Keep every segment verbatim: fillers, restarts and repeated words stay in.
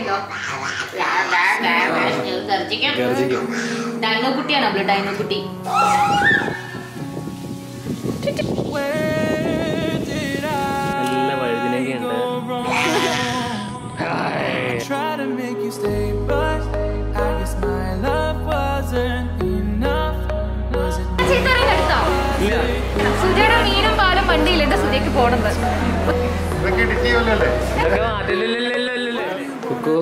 ഉണ്ടോ? ഡൈനോ കുട്ടിയാണ് അവള്, ഡൈനോ കുട്ടി. നല്ല വഴുതിനൊക്കെ ഉണ്ട്. സുജയുടെ മീനും പാലും വണ്ടിയിലുണ്ട്, സുജയ്ക്ക് പോണത്. കുക്കു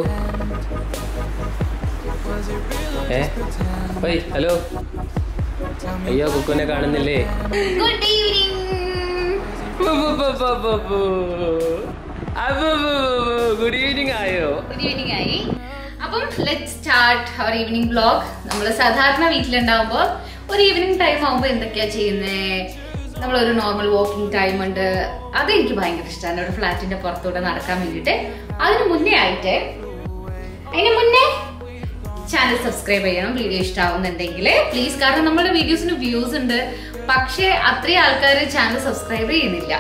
ഏ ഹലോ, അയ്യോ കുക്കുനെ കാണുന്നില്ലേ? Good evening. ഗുഡ് ഈവനിങ് ആയോ? ഗുഡ് ഈവനിങ് ആയി. അപ്പം let start our evening vlog. നമ്മൾ സാധാരണ വീട്ടിലുണ്ടാവുമ്പോ ഒരു ഈവനിങ് ടൈം ആകുമ്പോൾ എന്തൊക്കെയാ ചെയ്യുന്നേ? നമ്മളൊരു നോർമൽ വാക്കിംഗ് ടൈം ഉണ്ട്, അതെനിക്ക് ഭയങ്കര ഇഷ്ടമാണ്, ഒരു ഫ്ലാറ്റിന്റെ പുറത്തൂടെ നടക്കാൻ വേണ്ടിയിട്ട്. അതിന് മുന്നേ ആയിട്ട് അതിന് മുന്നേ ചാനൽ സബ്സ്ക്രൈബ് ചെയ്യണം, വീഡിയോ ഇഷ്ടമാവുന്നുണ്ടെങ്കിൽ പ്ലീസ്. കാരണം നമ്മുടെ വീഡിയോസിന് വ്യൂസ് ഉണ്ട്, പക്ഷെ അത്രയും ആൾക്കാർ ചാനൽ സബ്സ്ക്രൈബ് ചെയ്യുന്നില്ല.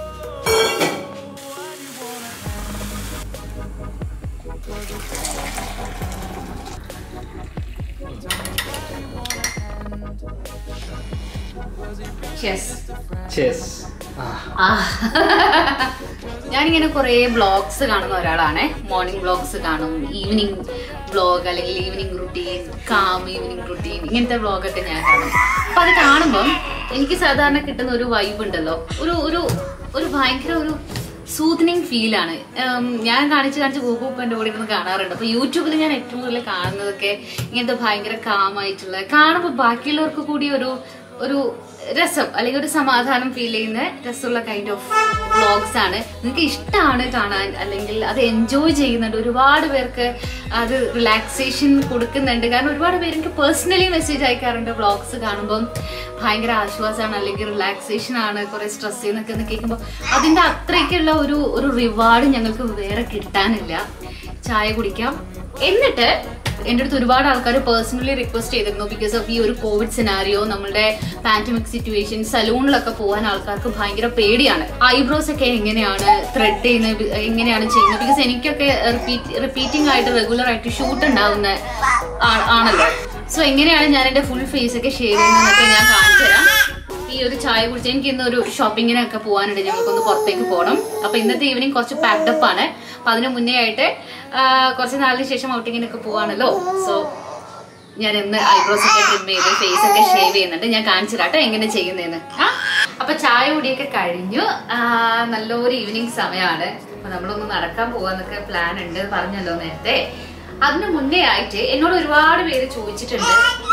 ഞാനിങ്ങനെ കുറെ ബ്ലോഗ്സ് കാണുന്ന ഒരാളാണ്. മോർണിംഗ് ബ്ലോഗ്സ് കാണും, ഈവനിങ് വ്ലോഗ് അല്ലെങ്കിൽ evening routine, calm evening routine, ഇങ്ങനത്തെ വ്ലോഗൊക്കെ ഞാൻ കാണും. അപ്പൊ അത് കാണുമ്പം എനിക്ക് സാധാരണ കിട്ടുന്ന ഒരു വൈബ് ഉണ്ടല്ലോ, ഒരു ഒരു ഒരു ഭയങ്കര ഒരു സൂത്തനിങ് ഫീലാണ്. ഞാൻ കാണിച്ച് കാണിച്ച് ഗൂഗിൾ എൻ്റെ കൂടെ ഇരുന്ന് കാണാറുണ്ട്. അപ്പൊ യൂട്യൂബിൽ ഞാൻ ഏറ്റവും കൂടുതൽ കാണുന്നതൊക്കെ ഇങ്ങനത്തെ ഭയങ്കര കാമായിട്ടുള്ള, കാണുമ്പോൾ ബാക്കിയുള്ളവർക്ക് കൂടി ഒരു ഒരു രസം അല്ലെങ്കിൽ ഒരു സമാധാനം ഫീൽ ചെയ്യുന്ന രസമുള്ള കൈൻഡ് ഓഫ് വ്ലോഗ്സ് ആണ്. നിങ്ങൾക്ക് ഇഷ്ടമാണ് കാണാൻ, അല്ലെങ്കിൽ അത് എൻജോയ് ചെയ്യുന്നുണ്ട്. ഒരുപാട് പേർക്ക് അത് റിലാക്സേഷൻ കൊടുക്കുന്നുണ്ട്. കാരണം ഒരുപാട് പേര് എനിക്ക് പേഴ്സണലി മെസ്സേജ് അയക്കാറുണ്ട്, വ്ലോഗ്സ് കാണുമ്പം ഭയങ്കര ആശ്വാസമാണ് അല്ലെങ്കിൽ റിലാക്സേഷൻ ആണ്, കുറെ സ്ട്രെസ് എന്നൊക്കെ ഒന്ന് കേൾക്കുമ്പോൾ അതിൻ്റെ അത്രയ്ക്കുള്ള ഒരു ഒരു റിവാർഡ് ഞങ്ങൾക്ക് വേറെ കിട്ടാനില്ല. ചായ കുടിക്കാം. എന്നിട്ട് എൻ്റെ അടുത്ത് ഒരുപാട് ആൾക്കാർ പേഴ്സണലി റിക്വസ്റ്റ് ചെയ്തിരുന്നു, ബിക്കോസ് ഓഫ് ഈ ഒരു കോവിഡ് സിനാരിയോ, നമ്മുടെ പാൻഡമിക് സിറ്റുവേഷൻ, സലൂണിലൊക്കെ പോകാൻ ആൾക്കാർക്ക് ഭയങ്കര പേടിയാണ്. ഐബ്രോസ് ഒക്കെ എങ്ങനെയാണ് ത്രെഡ് ചെയ്യുന്നത്, എങ്ങനെയാണ് ചെയ്യുന്നത്? ബിക്കോസ് എനിക്കൊക്കെ റിപ്പീറ്റ് റിപ്പീറ്റിംഗ് ആയിട്ട് റെഗുലർ ആയിട്ട് ഷൂട്ട് ഉണ്ടാവുന്ന ആണല്ലോ. സോ എങ്ങനെയാണ് ഞാൻ എൻ്റെ ഫുൾ ഫേസ് ഒക്കെ ഷേവ് ചെയ്യുന്നതെന്നൊക്കെ ഞാൻ കാണിച്ചു തരാം. ഈ ഒരു ചായ കുടിച്ച് എനിക്ക് ഇന്ന് ഒരു ഷോപ്പിങ്ങിനൊക്കെ പോകാനുണ്ട്, ഞങ്ങൾക്കൊന്ന് പുറത്തേക്ക് പോകണം. അപ്പൊ ഇന്നത്തെ ഈവനിങ് കുറച്ച് പാക്ഡപ്പ് ആണ്. അപ്പൊ അതിന് മുന്നേ ആയിട്ട് കുറച്ച് നാളിന് ശേഷം ഔട്ടിങ്ങിനൊക്കെ പോവാണല്ലോ. സോ ഞാൻ ഇന്ന് ഐബ്രോസ് ഒക്കെ ട്രിം ചെയ്ത് ഫേസ് ഒക്കെ ഷേവ് ചെയ്യുന്നുണ്ട്. ഞാൻ കാണിച്ചു തരാട്ടോ എങ്ങനെ ചെയ്യുന്നതെന്ന്. ആ അപ്പൊ ചായ കുടിയൊക്കെ കഴിഞ്ഞു, നല്ലൊരു ഈവനിങ് സമയമാണ്. അപ്പൊ നമ്മളൊന്ന് നടക്കാൻ പോവാന്നൊക്കെ പ്ലാൻ ഉണ്ട്, പറഞ്ഞല്ലോ നേരത്തെ. അതിന് മുന്നേ ആയിട്ട് എന്നോട് ഒരുപാട് പേര് ചോദിച്ചിട്ടുണ്ട്,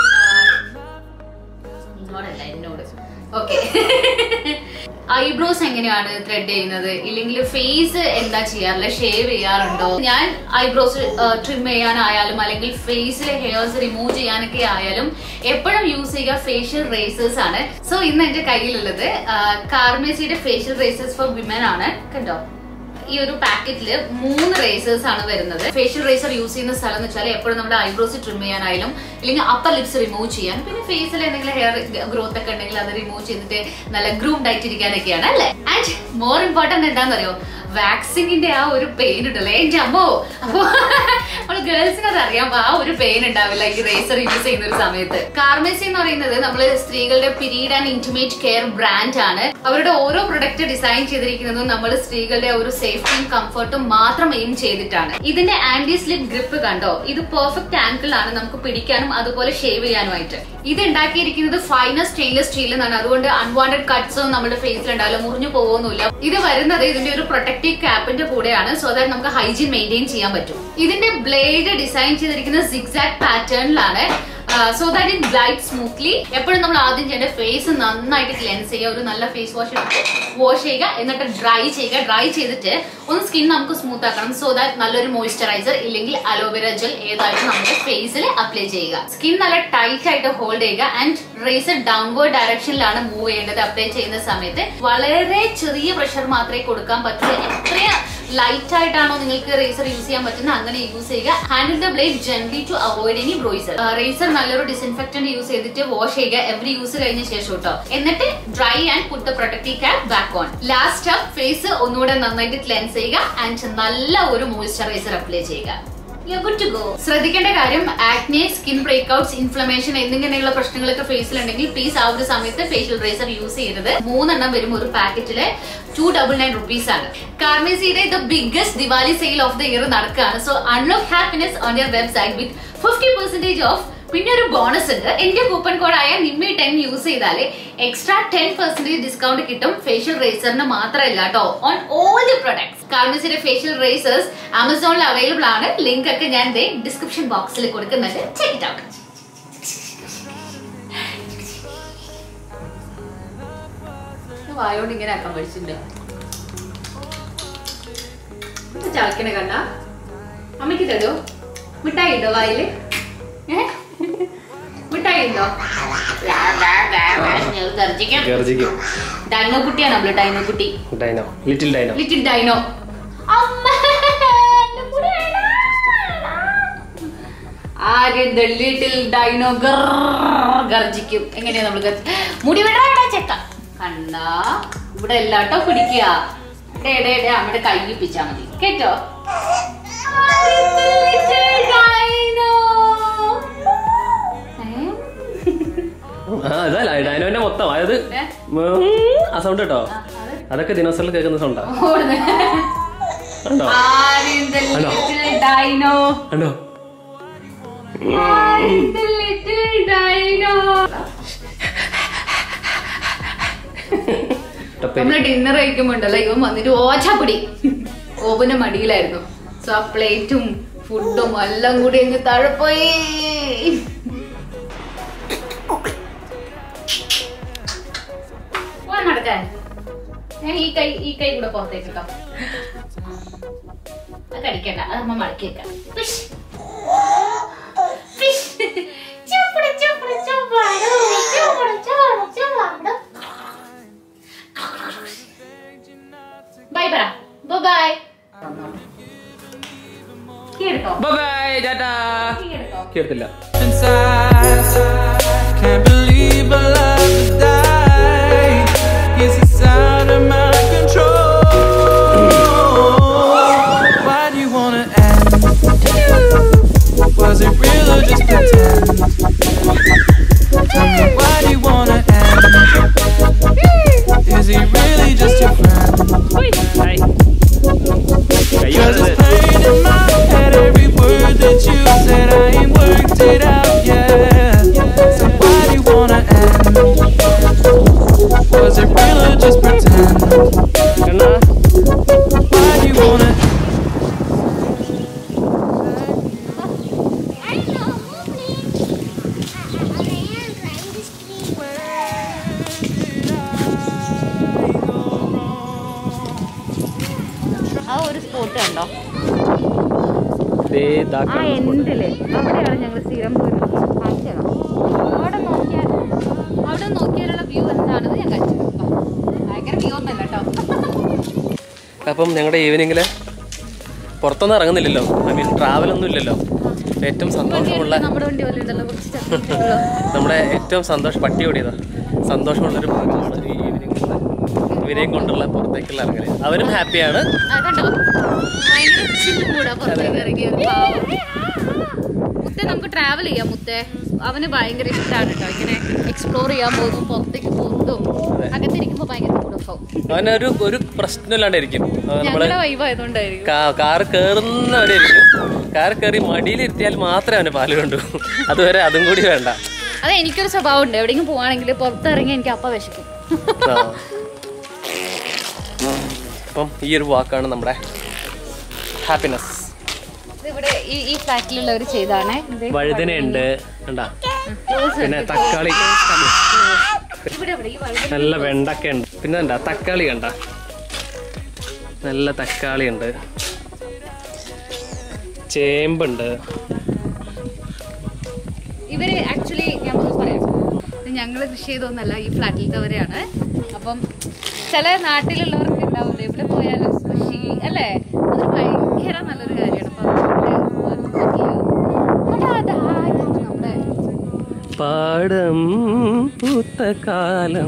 എന്നോടല്ല എന്നോട് ഓക്കെ, ഐബ്രോസ് എങ്ങനെയാണ് ത്രെഡ് ചെയ്യുന്നത്, ഇല്ലെങ്കിൽ ഫേസ് എന്താ ചെയ്യാറില്ല, ഷേവ് ചെയ്യാറുണ്ടോ? ഞാൻ ഐബ്രോസ് ട്രിം ചെയ്യാനായാലും അല്ലെങ്കിൽ ഫേസിലെ ഹെയർസ് റിമൂവ് ചെയ്യാനൊക്കെ ആയാലും എപ്പോഴും യൂസ് ചെയ്യുക ഫേഷ്യൽ റേസേഴ്സ് ആണ്. സോ ഇന്ന് എന്റെ കയ്യിലുള്ളത് കാർമേസിയുടെ ഫേഷ്യൽ റേസേഴ്സ് ഫോർ വിമൻ ആണ്. കണ്ടോ, ഈ ഒരു പാക്കറ്റില് മൂന്ന് റേസേഴ്സ് ആണ് വരുന്നത്. ഫേഷ്യൽ റേസർ യൂസ് ചെയ്യുന്ന സ്ഥലം എന്ന് വെച്ചാൽ എപ്പോഴും നമ്മുടെ ഐബ്രോസ് ട്രിം ചെയ്യാനായാലും ഇല്ലെങ്കിൽ അപ്പർ ലിപ്സ് റിമൂവ് ചെയ്യാൻ, പിന്നെ ഫേസിൽ എന്തെങ്കിലും ഹെയർ ഗ്രോത്ത് ഒക്കെ ഉണ്ടെങ്കിൽ അത് റിമൂവ് ചെയ്തിട്ട് നല്ല ഗ്രൂംഡ് ആയിട്ടിരിക്കാനൊക്കെയാണ് അല്ലേ. ആൻഡ് മോർ ഇമ്പോർട്ടന്റ് എന്താണെന്നറിയോ, വാക്സിനിന്റെ ആ ഒരു പെയിൻ ഉണ്ടല്ലോ എന്റെ അമ്മോ. അപ്പൊ നമ്മള് ഗേൾസിന് അത് അറിയാം, ആ ഒരു പെയിൻ ഉണ്ടാവില്ല ഈ റേസർ യൂസ് ചെയ്യുന്ന ഒരു സമയത്ത്. കാർമേസി എന്ന് പറയുന്നത് നമ്മള് സ്ത്രീകളുടെ period and intimate care brand ആണ്. അവരുടെ ഓരോ പ്രൊഡക്റ്റ് ഡിസൈൻ ചെയ്തിരിക്കുന്നതും നമ്മൾ സ്ത്രീകളുടെ ഒരു സേഫ്റ്റിയും കംഫർട്ടും മാത്രം എയിം ചെയ്തിട്ടാണ്. ഇതിന്റെ ആന്റി സ്ലിപ്പ് ഗ്രിപ്പ് കണ്ടോ, ഇത് പെർഫെക്റ്റ് ആംഗിൾ ആണ് നമുക്ക് പിടിക്കാനും അതുപോലെ ഷേവ് ചെയ്യാനുമായിട്ട്. ഇത് ഉണ്ടാക്കിയിരിക്കുന്നത് ഫൈനർ സ്റ്റെയിൻലെസ് സ്റ്റീൽ എന്നാണ്. അതുകൊണ്ട് അൺവാണ്ടഡ് കട്ട്സും നമ്മുടെ ഫേസിൽ ഉണ്ടാവില്ല, മുറിഞ്ഞു പോകുന്നില്ല. ഇത് വരുന്നത് ഇതിന്റെ ഒരു പ്രൊട്ടക്റ്റീവ് ക്യാപ്പിന്റെ കൂടെയാണ്, സോ ദാറ്റ് നമുക്ക് ഹൈജീൻ മെയിൻറ്റെയിൻ ചെയ്യാൻ പറ്റും. ഇതിന്റെ ബ്ലേഡ് ഡിസൈൻ ചെയ്തിരിക്കുന്നത് സിഗ്സാഗ് പാറ്റേണിലാണ്, so that it glide smoothly. എപ്പോഴും നമ്മൾ ആദ്യം ചെയ്യേണ്ട ഫേസ് നന്നായിട്ട് ക്ലെൻസ് ചെയ്യുക, ഒരു നല്ല ഫേസ് വാഷ് വാഷ് ചെയ്യുക, എന്നിട്ട് ഡ്രൈ ചെയ്യുക. ഡ്രൈ ചെയ്തിട്ട് ഒന്ന് സ്കിൻ നമുക്ക് സ്മൂത്ത് ആക്കണം, സോ ദാറ്റ് നല്ലൊരു മോയ്സ്ചറൈസർ ഇല്ലെങ്കിൽ അലോവേര ജെൽ ഏതായാലും നമ്മുടെ ഫേസിൽ അപ്ലൈ ചെയ്യുക. സ്കിൻ നല്ല ടൈറ്റ് ആയിട്ട് ഹോൾഡ് ചെയ്യുക ആൻഡ് റേസർ ഡൗൺവേർഡ് ഡയറക്ഷനിലാണ് മൂവ് ചെയ്യേണ്ടത്. അപ്ലൈ ചെയ്യുന്ന സമയത്ത് വളരെ ചെറിയ പ്രഷർ മാത്രമേ കൊടുക്കാൻ പറ്റൂ. എത്രയും ലൈറ്റ് ആയിട്ടാണോ നിങ്ങൾക്ക് റേസർ യൂസ് ചെയ്യാൻ പറ്റുന്നത് അങ്ങനെ യൂസ് ചെയ്യുക. Handle the blade gently to avoid any bruiser. Razor നല്ലൊരു ഡിസ്ഇൻഫെക്റ്റന്റ് യൂസ് ചെയ്തിട്ട് വാഷ് ചെയ്യുക എവറി യൂസ് കഴിഞ്ഞ ശേഷം കേട്ടോ. എന്നിട്ട് dry and put the protective cap back on. Last step face ഒന്നുകൂടെ നന്നായിട്ട് ക്ലെൻസ് ചെയ്യുക ആൻഡ് നല്ല ഒരു മോയ്സ്ചറൈസർ അപ്ലൈ ചെയ്യുക. ശ്രദ്ധിക്കേണ്ട കാര്യം ആക്നെ, സ്കിൻ ബ്രേക്ക്ഔട്ട്സ്, ഇൻഫ്ലമേഷൻ എന്നിങ്ങനെയുള്ള പ്രശ്നങ്ങളൊക്കെ ഫേസിലുണ്ടെങ്കിൽ പ്ലീസ് ആ ഒരു സമയത്ത് ഫേഷ്യൽ റേസർ യൂസ് ചെയ്യരുത്. മൂന്നെണ്ണം വരും ഒരു പാക്കറ്റില്. ടു ഡബിൾ നയൻ റുപ്പീസ് ആണ്. കാർമേസിയുടെ the biggest Diwali sale of the year നടക്കുകയാണ്. So unlock happiness on your website with fifty percentage off. പിന്നെ ഒരു ബോണസ് ഉണ്ട്. എന്റെ കൂപ്പൺ കോഡായ നിമ്മി ടെൻ യൂസ് ചെയ്താല് എക്സ്ട്രാ ടെൻ പെർസെന്റേജ് ഡിസ്കൗണ്ട് കിട്ടും. ഫേഷ്യൽ റേസറിന് മാത്രമല്ല കേട്ടോ, ഓൺ ഓൾ ദി പ്രൊഡക്ട്സ്. കാർമേസിന്റെ ഫേഷ്യൽ റേസേഴ്സ് ആമസോണിൽ അവൈലബിൾ ആണ്. ലിങ്ക് ഒക്കെ ഞാൻ ഡിസ്ക്രിപ്ഷൻ ബോക്സിൽ കൊടുക്കുന്നുണ്ട്. Check it out. വായോണ്ട് ഇങ്ങനെ ആക്കാൻ പഠിച്ചിട്ടുണ്ട്. ചവയ്ക്കണ കണ്ട അമ്മയ്ക്ക് തരോ? മിഠായി ഉണ്ടോ വായില്? മിഠായി ഉണ്ടോ? ഡൈനോ കുട്ടിയാണ് നമ്മള്. ഡൈനോ കുട്ടി. Dino, little dino. Little dino. ആരെന്ത് ലിറ്റിൽ ഡൈനോ ഗർജിക്കും. എങ്ങനെയാ നമ്മള് മുടി വിടാ ചെക്ക കണ്ട ഇവിടെ എല്ലാട്ടോ പിടിക്കുക. നമ്മുടെ കയ്യിപ്പിച്ചാ മതി കേട്ടോ. ഡൈനോന്റെ മൊത്തം അതായത് ആ സൗണ്ട് കേട്ടോ, അതൊക്കെ ദിനോസറിൽ കേൾക്കുന്ന സൗണ്ടാ. ഡൈനോ നമ്മള് ഡിന്നർ കഴിക്കുമ്പോണ്ടല്ലോ ഇവൻ വന്നിട്ട് ഓച്ചാപ്പൊടി ഓവന് മടിയിലായിരുന്നു. സോ ആ പ്ലേറ്റും ഫുഡും എല്ലാം കൂടി അങ്ങ് താഴെ പോയി. നടക്കാൻ ഞാൻ ഈ കൈ ഈ കൈ കൂടെ പുറത്തേക്ക് കേട്ടോ. അത് കടിക്കണ്ട, അത് അമ്മ മടക്കി വെക്കാം. ബൈ പറ. ബൈ ബൈ ടാറ്റാ. കേട്ടില്ല. Can't believe I love to die. Guess it's out of my control. Why do you wanna end? Was it real or just pretend? Tell me, why do you wanna end? Is he really just your friend? Hi. Cause it's pain in my head, every word that you said, I ain't worked it out yet. So why do you wanna end? Was it real or just pretend? Why do you wanna end? ആ ഒരു spot കണ്ടോ? ആ എൻഡില് അവിടെയാണ് ഞങ്ങൾ സ്ഥിരം പോയിരുന്നത്. അവിടെ നോക്കിയാൽ അവിടെ നോക്കിയാലുള്ള വ്യൂ എന്താണെന്ന് ഞാൻ കഴിച്ചു. ഭയങ്കര വ്യൂ ഒന്നല്ല കേട്ടോ. അപ്പം ഞങ്ങളുടെ ഈവനിങ്ങിൽ പുറത്തൊന്നും ഇറങ്ങുന്നില്ലല്ലോ, ഐ മീൻ ട്രാവലൊന്നും ഇല്ലല്ലോ. ഏറ്റവും സന്തോഷമുള്ള നമ്മുടെ ഏറ്റവും സന്തോഷം പട്ടി ഓടിയതാ സന്തോഷമുള്ളൊരു ഭാഗമാണ് ഈ ഈവനിങ്ങിൽ ഇവരെയും കൊണ്ടുള്ള പുറത്തേക്കുള്ള ഇറങ്ങല്. അവരും ഹാപ്പിയാണ്. മുത്തേ നമുക്ക് ട്രാവൽ ചെയ്യാം. മുത്തേ അവന് ഭയങ്കര ഇഷ്ടമാണ് കേട്ടോ ഇങ്ങനെ എക്സ്പ്ലോർ ചെയ്യാൻ പോകും, പുറത്തേക്ക് പോകുന്നതും. അകത്തിരിക്കുമ്പോ ഭയങ്കര അവനൊരു ഒരു പ്രശ്നമില്ലാണ്ടായിരിക്കും. നമ്മള് വൈബായതുകൊണ്ടായിരിക്കും കാറ് കയറുന്നവരായിരിക്കും. കാറ് കയറി മടിയിലിരുത്തിയാൽ മാത്രമേ അവന് പാല് കണ്ടു. അതുവരെ അതും കൂടി വേണ്ട. അതെ, എനിക്കൊരു സ്വഭാവം ഉണ്ട്. എവിടെയെങ്കിലും പോവാണെങ്കിൽ പുറത്തിറങ്ങി എനിക്ക് അപ്പ വിശക്കും. അപ്പം ഈ ഒരു വാക്കാണ് നമ്മുടെ ഹാപ്പിനെസ്. ഇവിടെ ഈ ഫ്ലാറ്റിലുള്ളവർ ചെയ്താണ്. വഴുതനയുണ്ട് കണ്ടാ, പിന്നെ തക്കാളി, നല്ല വെണ്ടക്ക ഉണ്ട്, പിന്നെ എന്താ തക്കാളി കണ്ട, നല്ല തക്കാളി ഉണ്ട്, ചേമ്പുണ്ട്. ഇവര് ആക്ച്വലി ഞാൻ പറയാം, ഞങ്ങൾ കൃഷി ചെയ്തൊന്നല്ല, ഈ ഫ്ലാറ്റിലത്തവരെയാണ്. അപ്പം ചില നാട്ടിലുള്ളവർക്ക് ഉണ്ടാവില്ല, ഇവിടെ പോയാലും കൃഷി അല്ലേ, അതൊരു ഭയങ്കര നല്ലൊരു കാര്യമാണ്. നമ്മുടെ പാടം പൂത്ത കാലം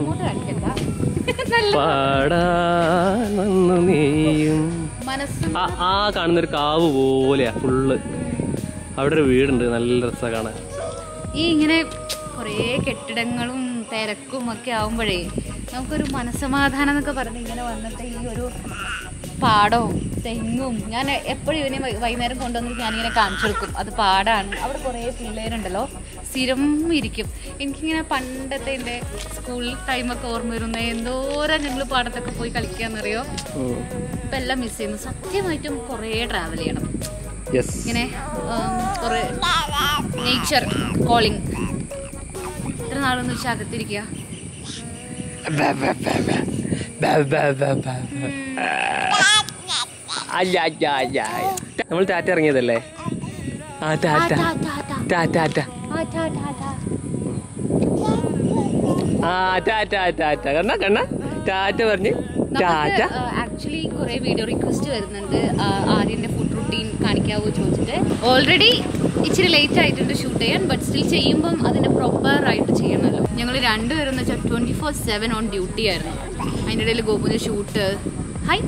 പാടാനു നീയും. ആ കാണുന്നൊരു കാവ് പോലെയാ ഫുള്ള്. അവിടെ ഒരു വീടുണ്ട്, നല്ല രസമാണ് കാണാൻ. ഈ ഇങ്ങനെ കുറേ കെട്ടിടങ്ങളും തിരക്കും ഒക്കെ ആവുമ്പോഴേ നമുക്കൊരു മനസ്സമാധാനം എന്നൊക്കെ പറഞ്ഞ് ഇങ്ങനെ വന്നിട്ട് ഈ ഒരു പാടവും തെങ്ങും, ഞാൻ എപ്പോഴും ഇവനെ വൈകുന്നേരം കൊണ്ടുവന്നിട്ട് ഞാനിങ്ങനെ കാണിച്ചു കൊടുക്കും. അത് പാടാണ്, അവിടെ കുറേ പിള്ളേരുണ്ടല്ലോ സ്ഥിരം ഇരിക്കും. എനിക്കിങ്ങനെ പണ്ടത്തെ എൻ്റെ സ്കൂൾ ടൈമൊക്കെ ഓർമ്മ വരുന്നത്, എന്തോരം ഞങ്ങൾ പാടത്തൊക്കെ പോയി കളിക്കാന്നറിയോ. ഇപ്പം എല്ലാം മിസ് ചെയ്യുന്നു. സത്യമായിട്ടും കുറേ ട്രാവൽ ചെയ്യണം ഇങ്ങനെ, കുറേ നേച്ചർ കോളിങ്. ഇത്ര നാളൊന്നും വെച്ചാൽ അകത്തിരിക്കുക. നമ്മൾ ടാറ്റ ഇറങ്ങിയതല്ലേ? ആ ടാറ്റ ടാറ്റ ആ ടാറ്റ ടാറ്റ കണ്ണ കണ്ണ ടാറ്റ പറഞ്ഞ് ടാറ്റ. ആക്ച്വലി കുറെ വീഡിയോ റിക്വസ്റ്റ് വരുന്നുണ്ട്, ആര്യന്റെ ഫുഡ് റുട്ടീൻ കാണിക്കാവോ ചോദിച്ചിട്ട്. ഓൾറെഡി ഇച്ചിരി ലേറ്റ് ആയിട്ടുണ്ട് ഷൂട്ട് ചെയ്യാൻ, ബട്ട് സ്റ്റിൽ ചെയ്യുമ്പം അതിന്റെ പ്രോപ്പർ ആയിട്ട് ചെയ്യണമല്ലോ. ഞങ്ങൾ രണ്ടുപേരും എന്ന് വെച്ചാൽ twenty four seven on duty ആയിരുന്നു. അതിൻ്റെ ഇടയിൽ ഗോപുവിന്റെ ഷൂട്ട്. ഹായ്.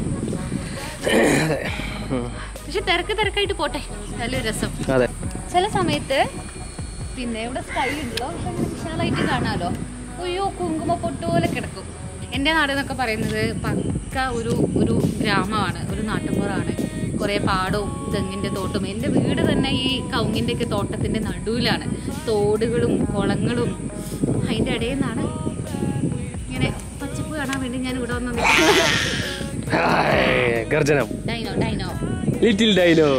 പക്ഷെ തിരക്ക് തിരക്കായിട്ട് പോട്ടെ, നല്ലൊരു രസം. ചില സമയത്ത് പിന്നെ ഇവിടെ സ്കൈ ഉണ്ടല്ലോ, വിശാലായിട്ട് കാണാമല്ലോ. അയ്യോ കുങ്കുമ പൊട്ട് പോലെ കിടക്കും. എൻ്റെ നാട് എന്നൊക്കെ പറയുന്നത് പക്ക ഒരു ഒരു ഗ്രാമമാണ്, ഒരു നാട്ടുമ്പുറമാണ്. കുറേ പാടവും തെങ്ങിൻ്റെ തോട്ടും. എൻ്റെ വീട് തന്നെ ഈ കവുങ്ങിൻ്റെ ഒക്കെ തോട്ടത്തിൻ്റെ നടുവിലാണ്. തോടുകളും കുളങ്ങളും അതിൻ്റെ ഇടയിൽ നിന്നാണ് ഇങ്ങനെ പച്ചപ്പ് കാണാൻ വേണ്ടി ഞാൻ ഇവിടെ വന്നത്. Dino dino little dino.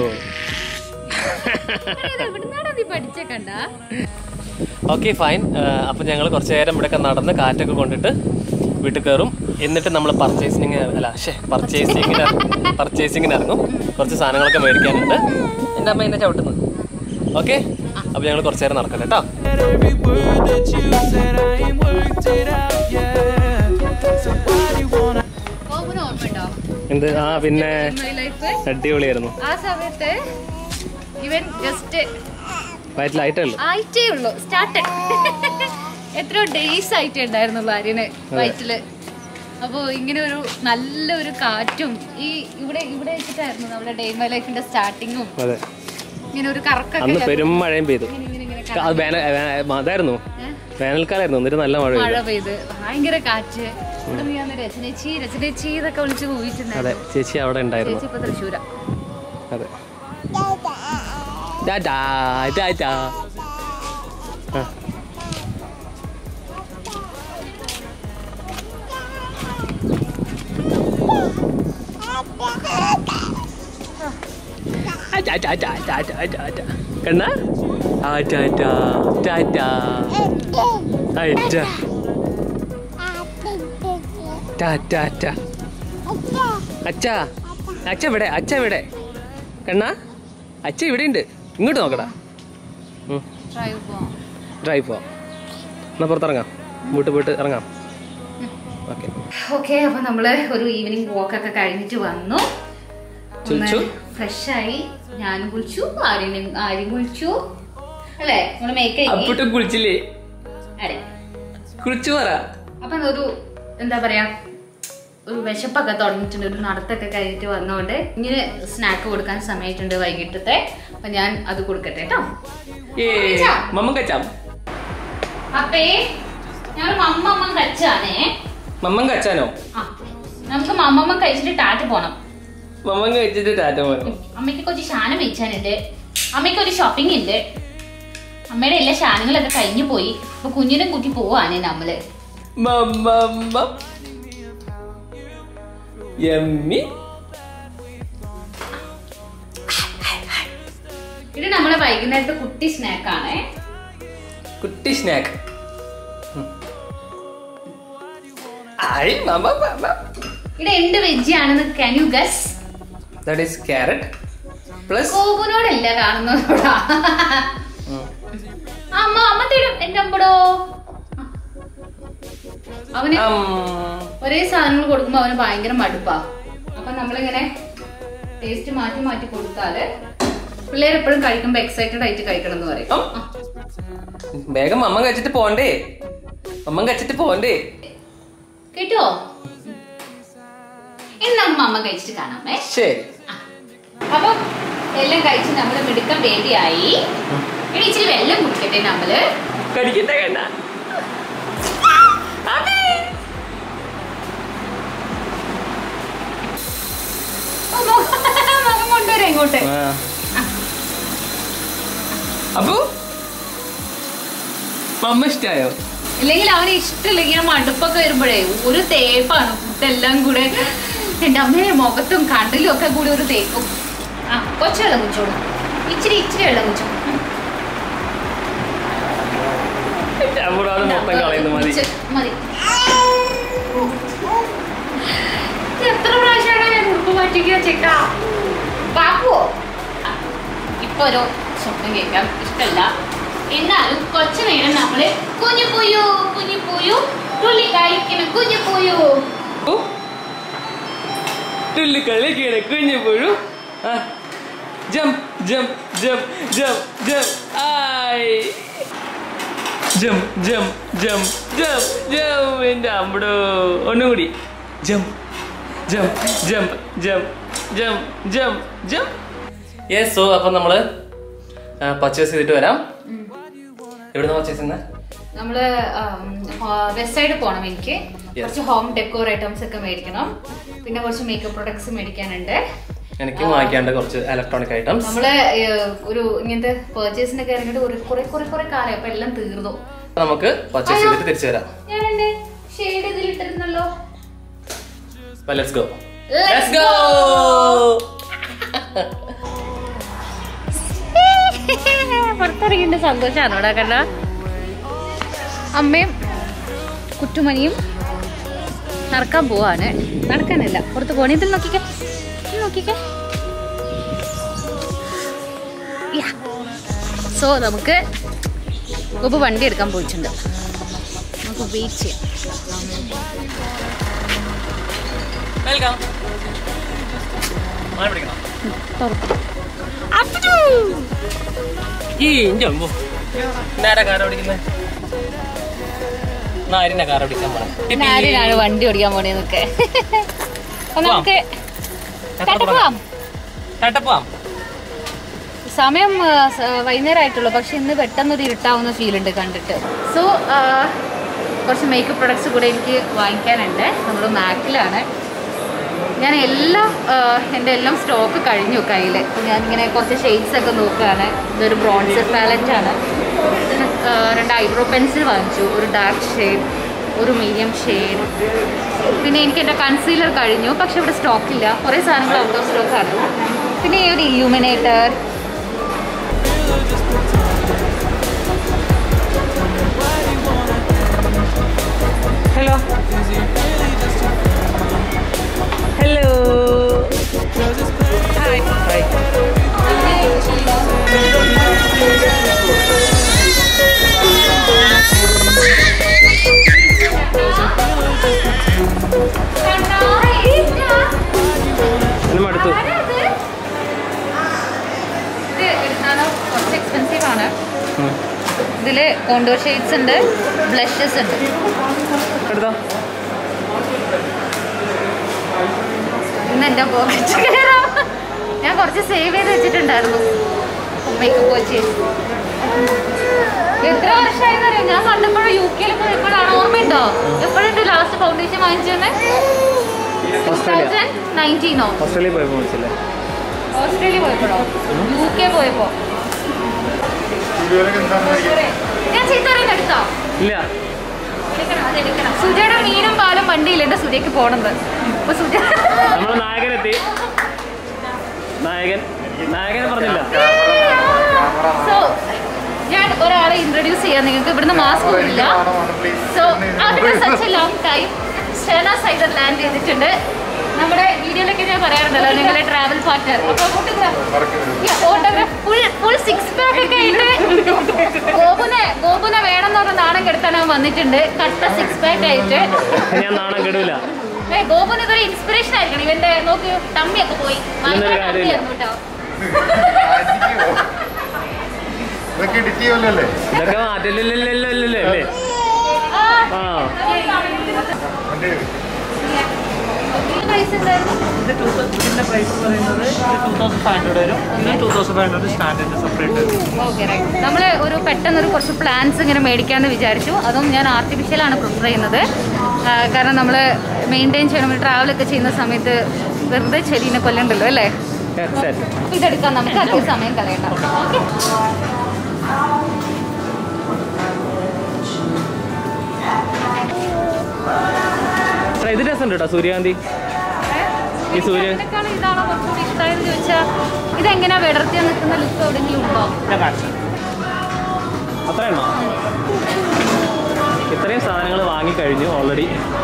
പഠിച്ച കണ്ട. Okay fine. അപ്പം ഞങ്ങൾ കുറച്ച് നേരം ഇവിടെയൊക്കെ നടന്ന് കാറ്റൊക്കെ കൊണ്ടിട്ട് വീട്ടിൽ കയറും. എന്നിട്ട് നമ്മൾ പർച്ചേസിങ് അല്ല ശേ പർച്ചേസിങ്ങിന് പർച്ചേസിങ്ങിന് ഇറങ്ങും. കുറച്ച് സാധനങ്ങളൊക്കെ മേടിക്കാനുണ്ട്. എൻ്റെ അമ്മ എന്നെ ചവിട്ടുന്നു. ഓക്കെ, അപ്പം ഞങ്ങൾ കുറച്ച് നേരം നടക്കാം കേട്ടോ. എന്ത്? ആ പിന്നെ അടിപൊളിയായിരുന്നു. ആ സമയത്ത് ഇവൻ ജസ്റ്റ് വയറ്റിലായിട്ടല്ലോ ആയിട്ടേ ഉള്ളൂ, സ്റ്റാർട്ടഡ്. എത്രയോ ഡേയ്സ് ആയിട്ടേ ഉണ്ടായിരുന്നുള്ളൂ ആര്യന് വയറ്റില്. അപ്പോൾ ഇങ്ങനെ ഒരു നല്ലൊരു കാറ്റും ഈ ഇവിടെ ഇവിടെ വെച്ചിട്ടായിരുന്നു നമ്മുടെ ഡേ മൈ ലൈഫിന്റെ സ്റ്റാർട്ടിങ്ങും. ഇങ്ങനെ ഒരു കറക്കൊക്കെ, പെരും മഴയും പെയ്തു. അതായിരുന്നു വേനൽക്കാലായിരുന്നു, എന്നിട്ട് നല്ല മഴ മഴ പെയ്ത് ഭയങ്കര കാറ്റ്. രചനേച്ചി രചനേച്ചി ഇതൊക്കെ വിളിച്ച് പോയിട്ടുണ്ടായിരുന്നു. ചേച്ചി അവിടെ ഉണ്ടായിരുന്നു. ചേച്ചി ഇപ്പൊ തൃശ്ശൂരാ. അതെ. ടാറ്റാ ടാറ്റാ. കണ്ണ അച്ഛ അച്ഛ ഇവിടെ അച്ഛ ഇവിടെ കണ്ണ അച്ഛ ഇവിടെ ഉണ്ട്. ഇങ്ങോട്ട് നോക്കടാ. ഡ്രൈവ് പോവാം. എന്നാ പുറത്തിറങ്ങാം, വീട്ടിൽ പോയിട്ട് ഇറങ്ങാം. Okay okay. അപ്പൊ നമ്മള് ഒരു ഈവനിങ് വാക്ക് ഒക്കെ കഴിഞ്ഞിട്ട് വന്നു, ഫ്രഷായി. ഞാനും കുളിച്ചു, ആര്യനും ആര്യം കുളിച്ചു അല്ലേ? നമ്മള് മേക്കപ്പ് കുളിച്ചില്ലേ? അതെ കുളിച്ചു പറ. അപ്പൊ ഒരു എന്താ പറയാ, ഒരു വിശപ്പൊക്കെ തുടങ്ങിയിട്ടുണ്ട്. ഒരു നടത്തൊക്കെ കഴിഞ്ഞിട്ട് വന്നോണ്ട് ഇങ്ങനെ സ്നാക്ക് കൊടുക്കാൻ സമയത്തുണ്ട് വൈകിട്ടത്തെ. അപ്പൊ ഞാൻ അത് കൊടുക്കട്ടെ കേട്ടോ. അപ്പേ ഞങ്ങൾ മമ്മമ്മ കച്ചാനേ. മമ്മൻ കച്ചാനോ? ആ, നമുക്ക് മമ്മമ്മ കഴിച്ചിട്ട് ടാറ്റ പോണം. മമ്മൻ കഴിച്ചിട്ട് ടാറ്റ പോണം. അമ്മയ്ക്ക് കുറച്ച് സാധനം വെച്ചാനുണ്ട്. അമ്മയ്ക്ക് ഒരു ഷോപ്പിംഗ് ഉണ്ട്. അമ്മയുടെ എല്ലാ സാധനങ്ങളൊക്കെ കഴിഞ്ഞു പോയി. അപ്പൊ കുഞ്ഞിനെ കൂട്ടി പോവാണ് നമ്മള്. ഇത് നമ്മളെ വൈകുന്നേരത്തെ കുട്ടി സ്നാക്കാണ്. കുട്ടി സ്നാക്ക്. ഇത് എന്ത് വെജ് ആണെന്ന് can you guess? That is carrot plus കോബുനോടല്ല കാണുന്നതോടാ. അമ്മ അമ്മ തരും എന്റെ അമ്പടോ. അവന് ഒരേ സാധനങ്ങൾ കൊടുക്കുമ്പോ അവന് ഭയങ്കര മടുപ്പാ. അപ്പൊ നമ്മളിങ്ങനെ ടേസ്റ്റ് മാറ്റി മാറ്റി കൊടുത്താല് പിള്ളേർ എപ്പോഴും കഴിക്കുമ്പോ എക്സൈറ്റഡ് ആയിട്ട് കഴിക്കണം എന്ന് പറയും. വേഗം അമ്മ കഴിച്ചിട്ട് പോണ്ടേ, അമ്മ കഴിച്ചിട്ട് പോണ്ടേ കേട്ടോ? ഇന്ന് നമ്മ അമ്മ കഴിച്ചിട്ട് കാണാമേ. ശരി. അപ്പൊ എല്ലാം കഴിച്ച് നമ്മള് മിടുക്കം ബേബിയായി. ഇനി ഇച്ചിരി വെള്ളം കുടിക്കട്ടെ നമ്മള്. കടിക്കട്ടെ കേട്ട കൊണ്ടുവരാം ഇങ്ങോട്ട്. അപ്പൊ അമ്മ ഇഷ്ടായോ? ഇല്ലെങ്കിൽ അവന് ഇഷ്ടമില്ല. ഇങ്ങനെ മടുപ്പൊക്കെ വരുമ്പോഴേ ഒരു തേപ്പാണ് ഫുഡെല്ലാം കൂടെ. എന്റെ അമ്മയെ മുഖത്തും കണ്ണിലും ഒക്കെ കൂടി ഒരു തേക്കും. ആ കൊച്ചു വെള്ളം കുടിച്ചോളൂ. ഇച്ചിരി ഇച്ചിരി വെള്ളം കുടിച്ചോ. മതി. എത്ര പ്രാവശ്യമാണ് ഞാൻ ഉടുപ്പ് മാറ്റിക്കുക ചേട്ടാ? പാക്കുവോ? ഇപ്പൊ ഒരു സ്വപ്നം കേൾക്കാം ഇഷ്ടമല്ല. എന്നാലും കൊച്ചു നേരം നമ്മള് കുഞ്ഞു പോയു കുഞ്ഞു പോയു തുള്ളി കളിക്കണം. കുഞ്ഞു പോയു തുള്ളി കളിക്കണ കുഞ്ഞു പോയു. Jump jump jump jump jump ആയി jump jump jump jump jump. എന്റെ അമ്പടോ ഒന്നും കൂടി. Jump jump jump jump jump jump jump. Yes. So അപ്പൊ നമ്മള് പർച്ചേസ് ചെയ്തിട്ട് വരാം. എവിടുന്ന പർച്ചേസ് ചെയ്യുന്നത്? നമ്മള് വെസ്റ്റ് സൈഡ് പോണം. എനിക്ക് കുറച്ച് ഹോം ഡെക്കോർ ഐറ്റംസ് ഒക്കെ മേടിക്കണം. പിന്നെ കുറച്ച് മേക്കപ്പ് പ്രൊഡക്ട്സ് മേടിക്കാനുണ്ട്. എനിക്ക് വാങ്ങിക്കാണ്ട് കുറച്ച് ഇലക്ട്രോണിക് ഐറ്റംസ്. നമ്മള് ഒരു ഇങ്ങനത്തെ പർച്ചേസിനൊക്കെ ഇറങ്ങിയിട്ട് ഒരു കുറെ കുറെ കുറെ കാലം അപ്പൊ എല്ലാം തീർന്നു. നമുക്ക് പർച്ചേസ് ചെയ്തിട്ട് തിരിച്ചു വരാം. ഞാൻ എന്റെ ഷെയ്ഡ് ഇതിലിട്ടിരുന്നല്ലോ. Let's go. Let's go. പുറത്തിറങ്ങിന്റെ സന്തോഷാണ് ഇവിടെ കണ്ട. അമ്മയും കുറ്റുമണിയും നടക്കാൻ പോവാണ്. നടക്കാനല്ല, പുറത്ത് പോണ. ഇതിൽ നോക്കിക്കേ നോക്കിക്കേ. സോ നമുക്ക് ഇപ്പൊ വണ്ടി എടുക്കാൻ പോയിട്ടുണ്ട്. നമുക്ക് വെയിറ്റ് ചെയ്യാം. വെൽക്കം. ഈ ജമ്പു നേരെ കാർ ഓടിക്കുന്നത്. നാരിനെ കാർ ഓടിക്കാൻ പോണം. ആരിനാണ് വണ്ടി ഓടിക്കാൻ പോണേന്നൊക്കെ. നമുക്ക് പോവാം. സമയം വൈകുന്നേരം ആയിട്ടുള്ളൂ. പക്ഷെ ഇന്ന് പെട്ടെന്നൊരു ഇരുട്ടാവുന്ന ഫീൽ ഉണ്ട് കണ്ടിട്ട്. സോ കുറച്ച് മേക്കപ്പ് പ്രൊഡക്ട്സ് കൂടെ എനിക്ക് വാങ്ങിക്കാനുണ്ട്. നമ്മൾ മാക്കിലാണ്. ഞാൻ എല്ലാം എൻ്റെ എല്ലാം സ്റ്റോക്ക് കഴിഞ്ഞു കയ്യിൽ. ഞാനിങ്ങനെ കുറച്ച് ഷെയ്ഡ്സ് ഒക്കെ നോക്കുകയാണ്. ഇതൊരു ബ്രോൺസർ പാലറ്റാണ്. രണ്ട് ഐബ്രോ പെൻസിൽ വാങ്ങിച്ചു. ഒരു ഡാർക്ക് ഷെയ്ഡ്, ഒരു മീഡിയം ഷെയ്ഡ്. പിന്നെ എനിക്ക് എൻ്റെ കൺസീലർ കഴിഞ്ഞു. പക്ഷെ ഇവിടെ സ്റ്റോക്കില്ല. കുറേ സാധനങ്ങൾ ഔട്ട് ഓഫ് സ്റ്റോക്കാണ്. പിന്നെ ഈ ഒരു illuminator. Hello hello hi hi. അടുത്തു കുറച്ച് എക്സ്പെൻസീവ് ആണ്. ഇതില് കോണ്ടൂർ ഷെയ്ഡ്സ് ഉണ്ട്, ബ്ലഷസ് ഉണ്ട്. എടുത്തോ. ഇന്ന് എൻ്റെ പോക്കറ്റ് കയറാം. ഞാൻ കുറച്ച് സേവ് ചെയ്ത് വെച്ചിട്ടുണ്ടായിരുന്നു മേക്കപ്പ് വെച്ച്. എത്ര വർഷമായെന്ന് അറിയാം. ഞാൻ കണ്ടപ്പോഴും യു കെയിൽ പോയപ്പോഴാണ്. ഓർമ്മയുണ്ടോ? എപ്പോഴുണ്ട് ലാസ്റ്റ് ഫൗണ്ടേഷൻ വാങ്ങിച്ചത്? നയൻറ്റീനോ? ഓസ്ട്രേലിയ പോയപ്പോ വിളിച്ചില്ലേ? ഓസ്ട്രേലിയ പോയപ്പോഴോ? യു കെ പോയപ്പോ. ഞാൻ ചീത്തറിയുന്ന എടുത്തോ? ഇല്ല. സുജയുടെ മീനും പാലും വണ്ടിയില്ല. എന്റെ സുജയ്ക്ക് പോണത്. അപ്പൊ സുജ നമ്മള് നായകനെത്തി. നായകൻ നായകനെ പറഞ്ഞില്ല. സോ ഞാൻ ഒരാളെ ഇൻട്രൊഡ്യൂസ് ചെയ്യാം നിങ്ങൾക്ക്. ഇവിടുന്ന് മാസ്ക് ഇല്ല. So after such a long time ഷെന സൈദർ ലാൻഡ് ചെയ്തിട്ടുണ്ട്. നമ്മുടെ വീഡിയോയിലൊക്കെ ഞാൻ പറയാറുണ്ടല്ലോ നിങ്ങളുടെ ട്രാവൽ പാർട്ട്ണർ. അപ്പൊ autograph full full six pack ഒക്കെ ആയിട്ട് ഗോപുനെ ഗോപുനെ വേണമെന്ന് പറഞ്ഞ നാണം കെടുത്താൻ അവൻ വന്നിട്ടുണ്ട്. കട്ട സിക്സ് പാക്ക് ആയിട്ട്. ഞാൻ നാണം കെടൂല. ഗോപുന് ഇതൊരു ഇൻസ്പിറേഷൻ ആയിരിക്കണം. ഇവന്റെ നോക്ക് ടമ്മിയൊക്കെ പോയി കേട്ടോ. ഇതൊക്കെ മാറ്റില്ലല്ലേ? ഇത് ടൂ ഇതിന്റെ പ്രൈസ് പറയുന്നത് ടൂ തൗസൻഡ് ഫൈവ് ഹൺഡ്രഡ് വരും. ഇത് two thousand five hundred standard separate വരും. Okay right. നമ്മൾ ഒരു പെട്ടെന്നൊരു കുറച്ച് പ്ലാന്റ്സ് ഇങ്ങനെ മേടിക്കാമെന്ന് വിചാരിച്ചു. അതും ഞാൻ ആർട്ടിഫിഷ്യലാണ് പ്രിഫർ ചെയ്യുന്നത്. കാരണം നമ്മൾ മെയിൻറ്റെയിൻ ചെയ്യണം. ട്രാവലൊക്കെ ചെയ്യുന്ന സമയത്ത് വെറുതെ ചെടീനെ കൊല്ലണ്ടല്ലോ അല്ലേ? അപ്പോൾ ഇതെടുക്കാൻ നമുക്ക് അധികം സമയം കളയണ്ട. ഓക്കെ. ഇത് രസമുണ്ട് കേട്ടോ സൂര്യകാന്തി. ഈ സൂര്യ ഇതാണോ കുറച്ചുകൂടി ഇഷ്ടമായെന്ന് ചോദിച്ചാൽ ഇതെങ്ങനെയാ വിടർത്തിയാൽ നിൽക്കുന്ന ലുക്ക് എവിടെയെങ്കിലും ഉണ്ടോ? അത്രയാണോ? ഇത്രയും സാധനങ്ങൾ വാങ്ങിക്കഴിഞ്ഞു ഓൾറെഡി.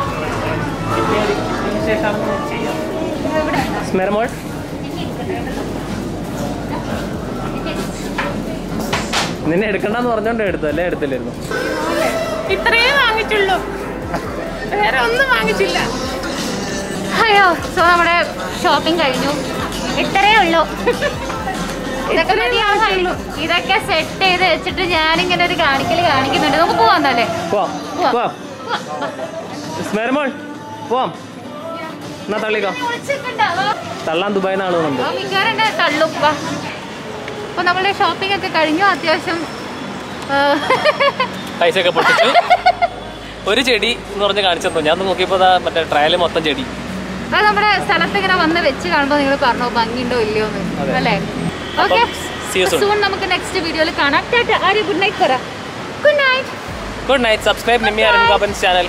സ്മെർമോൾ നിന്നെ എടുക്കണ്ടെന്ന് പറഞ്ഞോണ്ട് എടുത്തു അല്ലേ? എടുത്തില്ലായിരുന്നു. ഇത്രയേ വാങ്ങിച്ചുള്ളൂ, വേറെ ഒന്നും വാങ്ങിച്ചില്ല. അയ്യോ. സോ നമ്മുടെ ഷോപ്പിംഗ് കഴിഞ്ഞു. ഇത്രയേ ഉള്ളൂ. ഇതൊക്കെ മതിയാവുള്ളൂ. ഇതൊക്കെ സെറ്റ് ചെയ്ത് വെച്ചിട്ട് ഞാനിങ്ങനെ ഒരു കാണിക്കല് കാണിക്കുന്നുണ്ട്. നമുക്ക് പോവാം എന്നല്ലേ? സ്മെർമോൾ പോവാം. എന്നാ തള്ളിക്കോ. തള്ളാൻ ദുബായിൽ നിന്ന് ആളുകളുണ്ട്. മിക്കാറുണ്ട് തള്ളും. അപ്പൊ നമ്മളുടെ ഷോപ്പിംഗ് ഒക്കെ കഴിഞ്ഞു. അത്യാവശ്യം പൈസ ഒക്കെ പൊട്ടിച്ചു. ഒരു ചെടി എന്ന് പറഞ്ഞ് കാണിച്ചു. ഞാൻ നോക്കിയപ്പോ മറ്റേ ട്രയല് മൊത്തം ചെടി. അത് നമ്മുടെ സ്ഥലത്ത് ഇങ്ങനെ വന്ന് വെച്ച് കാണുമ്പോൾ നിങ്ങൾ പറഞ്ഞോ ഭംഗിയുണ്ടോ ഇല്ലയോ എന്ന് അല്ലേ? ഓക്കെ. സൂൺ നമുക്ക് നെക്സ്റ്റ് വീഡിയോയിൽ കാണാം. ആര്യ ഗുഡ് നൈറ്റ് പറ. Good night. Good night. Subscribe Nimmi Arun Gopan's channel.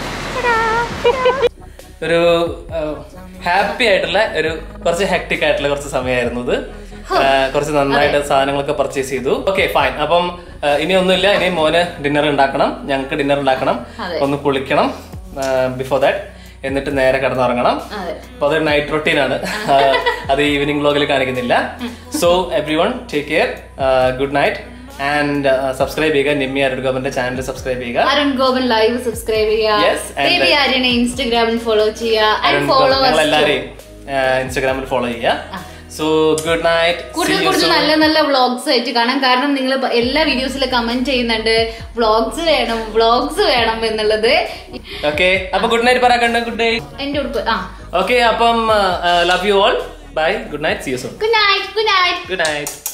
ഒരു ഹാപ്പി ആയിട്ടുള്ള ഒരു കുറച്ച് ഹെക്ടിക് ആയിട്ടുള്ള കുറച്ച് സമയമായിരുന്നു ഇത്. കുറച്ച് നന്നായിട്ട് സാധനങ്ങളൊക്കെ പർച്ചേസ് ചെയ്തു. Okay fine. അപ്പം ഇനി ഒന്നുമില്ല. ഇനി മോന് ഡിന്നർ ഉണ്ടാക്കണം, ഞങ്ങൾക്ക് ഡിന്നർ ഉണ്ടാക്കണം, ഒന്ന് കുളിക്കണം ബിഫോർ ദാറ്റ്, എന്നിട്ട് നേരെ കിടന്നുറങ്ങണം. അപ്പൊ അതൊരു നൈറ്റ് റൊട്ടീൻ ആണ്. അത് ഈവനിങ് വ്ലോഗിൽ കാണിക്കുന്നില്ല. So everyone take care. Good night and subscribe ചെയ്യുക. നിമ്മി അരുൺ ഗോപന്റെ ചാനൽ സബ്സ്ക്രൈബ് ചെയ്യുക. അരുൺ ഗോപൻ ലൈവ് സബ്സ്ക്രൈബ് ചെയ്യുക. ആര്യനെ ഇൻസ്റ്റാഗ്രാമിൽ ഫോളോ ചെയ്യുക. എല്ലാരെയും ഇൻസ്റ്റാഗ്രാമിൽ ഫോളോ ചെയ്യുക. So good night. കൂടുതൽ കൂടുതൽ നല്ല നല്ല വ്ളോഗ്സ് ആയിട്ട് കാണാം. കാരണം നിങ്ങൾ എല്ലാ വീഡിയോസിലും കമന്റ് ചെയ്യുന്നുണ്ട് വ്ളോഗ്സ് വേണം വ്ളോഗ്സ് വേണം എന്നുള്ളത്. ഓക്കെ അപ്പൊ ഗുഡ് നൈറ്റ് പറയാ. Good night. എന്റെ ഉടുപ്പ്. ആ ഓക്കെ അപ്പം love you all. Bye. Good night. See you soon. Good night. Good night. Good night.